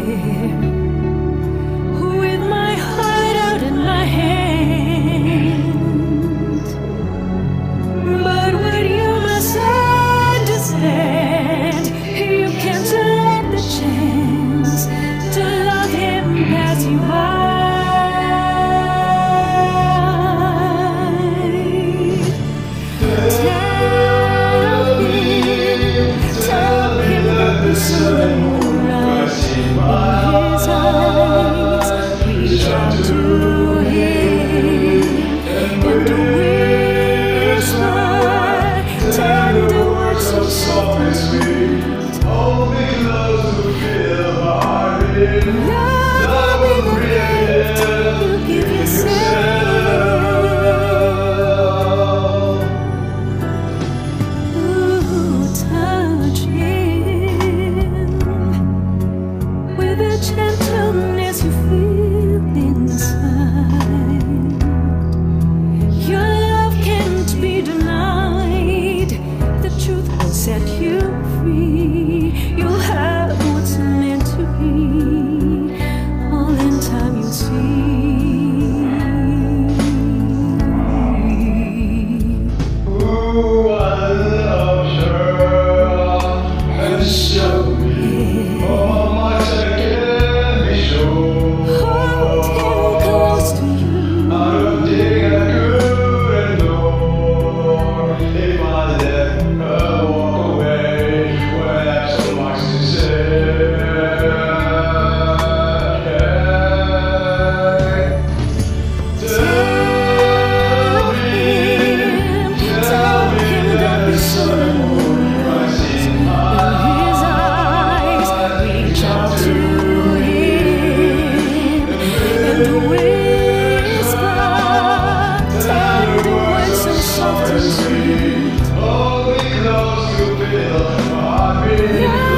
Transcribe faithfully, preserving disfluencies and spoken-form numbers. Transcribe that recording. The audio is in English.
with my heart out in my hand. But what you must understand, you can't let the chance to love him pass you by. So the moonlight in his eyes, reach out to him and whisper tender words so soft and sweet. Only love to feel our beat. Love will be the gift you give yourself. Ooh, touch him with the gentleness you feel inside. Your love can't be denied. The truth will set you free. You'll have what's meant to be. All in time you'll see. Ooh, I love her and show me all my second be sure. Hold him close to you. I don't think I could endure if I let her walk away when I have so much to say. Tell him, Tell him that the sun rises in his eyes. Reach out to him and whisper tender words so soft and sweet. only close to feel my beat.